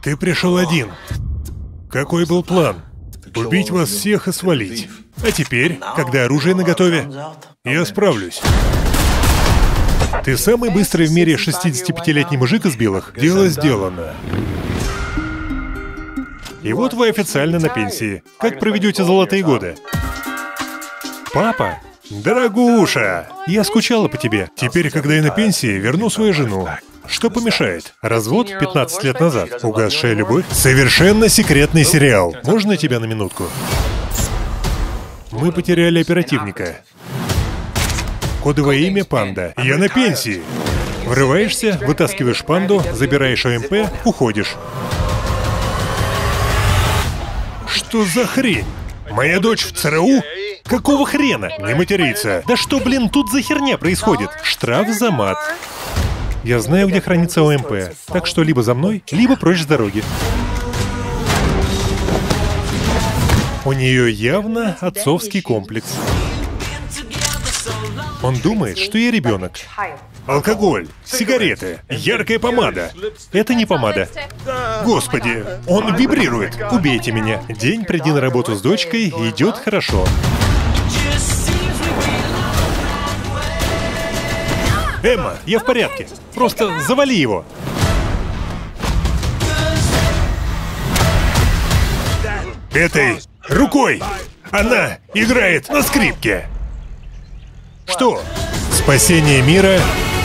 Ты пришел один. Какой был план? Убить вас всех и свалить. А теперь, когда оружие наготове, я справлюсь. Ты самый быстрый в мире 65-летний мужик из белых? Дело сделано. И вот вы официально на пенсии. Как проведете золотые годы? Папа? Дорогуша! Я скучала по тебе. Теперь, когда я на пенсии, верну свою жену. Что помешает? Развод 15 лет назад. Угасшая любовь? Совершенно секретный сериал. Можно тебя на минутку? Мы потеряли оперативника. Кодовое имя Панда. Я на пенсии. Врываешься, вытаскиваешь панду, забираешь ОМП, уходишь. Что за хрень? Моя дочь в ЦРУ? Какого хрена? Не материться. Да что, блин, тут за херня происходит? Штраф за мат. Я знаю, где хранится ОМП, так что либо за мной, либо прочь с дороги. У нее явно отцовский комплекс. Он думает, что я ребенок. Алкоголь, сигареты, яркая помада. Это не помада. Господи, он вибрирует. Убейте меня. День, приди на работу с дочкой, идет хорошо. Эмма, я в порядке. Просто завали его. Этой рукой она играет на скрипке. Что? Спасение мира?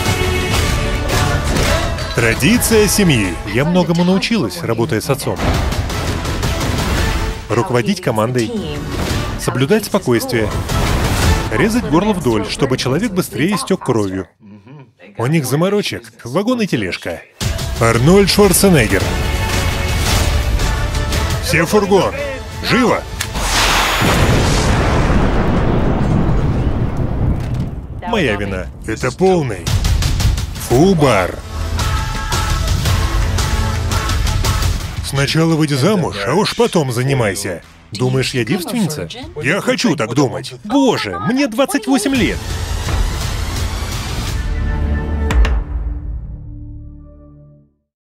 Традиция семьи. Я многому научилась, работая с отцом. Руководить командой. Соблюдать спокойствие. Резать горло вдоль, чтобы человек быстрее истек кровью. У них заморочек, вагон и тележка. Арнольд Шварценеггер. Все в фургон. Живо! Моя вина. Это полный фу-бар. Сначала выйди замуж, а уж потом занимайся. Думаешь, я девственница? Я хочу так думать. Боже, мне 28 лет.